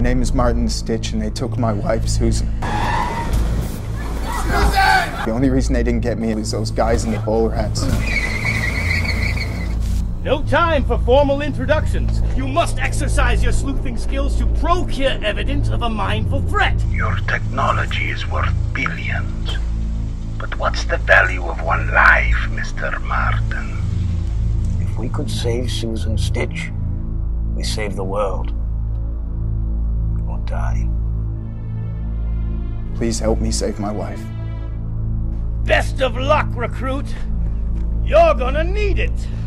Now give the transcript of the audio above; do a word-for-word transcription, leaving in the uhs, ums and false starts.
name is Martin Stitch, and they took my wife, Susan. Susan! The only reason they didn't get me was those guys in the bowler hats. No time for formal introductions. You must exercise your sleuthing skills to procure evidence of a mindful threat. Your technology is worth billions. But what's the value of one life, Mister Martin? If we could save Susan Stitch, we save the world. Or die. Please help me save my wife. Best of luck, recruit. You're gonna need it.